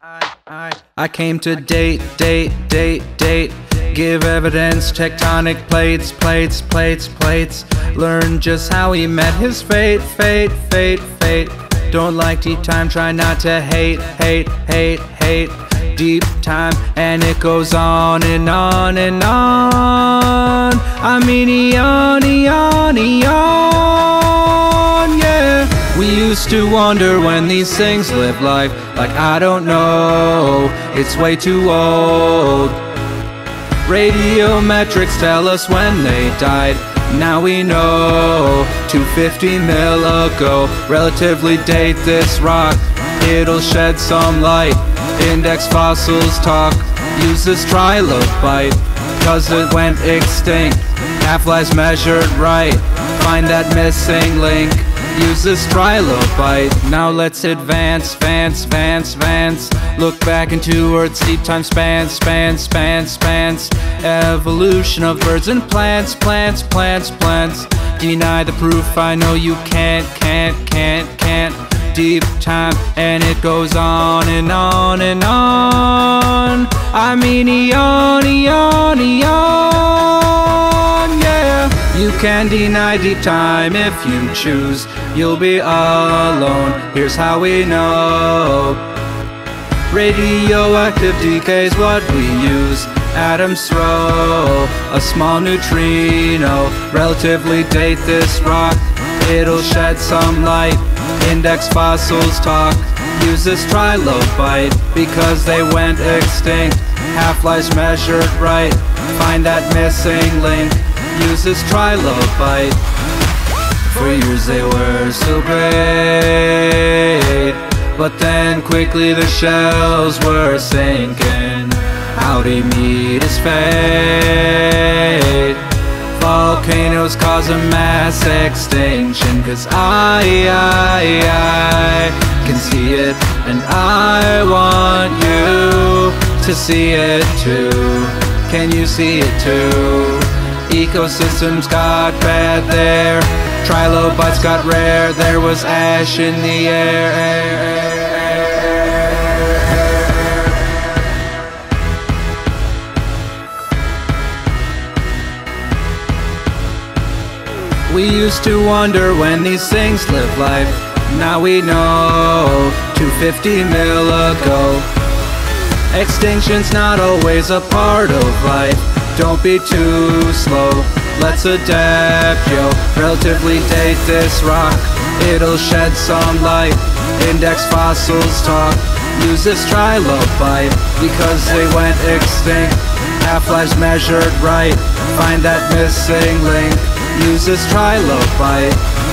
I came to date, give evidence, tectonic plates, learn just how he met his fate. Don't like deep time, try not to hate, deep time, and it goes on and on and on. I mean eon, yeah. We used to wonder when these things live life, like I don't know, it's way too old. Radiometrics tell us when they died, now we know, 250 mil ago. Relatively date this rock, it'll shed some light. Index fossils talk, use this trilobite, cause it went extinct. Half-lives measured right, find that missing link. Use this trilobite, now let's advance, look back into Earth's deep time spans. Evolution of birds and plants. Deny the proof, I know you can't. Deep time, and it goes on and on and on. I mean eon, yeah. You can deny deep time if you choose, you'll be alone. Here's how we know. Radioactive decay's what we use. Atoms throw a small neutrino. Relatively date this rock, it'll shed some light. Index fossils talk, use this trilobite, because they went extinct. Half-lives measured right, find that missing link. Use this trilobite. For years they were so great, but then quickly the shells were sinking. How'd he meet his fate? Volcanoes cause a mass extinction, cause I can see it, and I want you to see it too. Can you see it too? Ecosystems got bad there, trilobites got rare, there was ash in the air. We used to wonder when these things live life, now we know, 250 mil ago. Extinction's not always a part of life, don't be too slow, let's adapt, yo. Relatively date this rock, it'll shed some light. Index fossils talk, use this trilobite, because they went extinct. Half-lives measured right, find that missing link. Use this trilobite.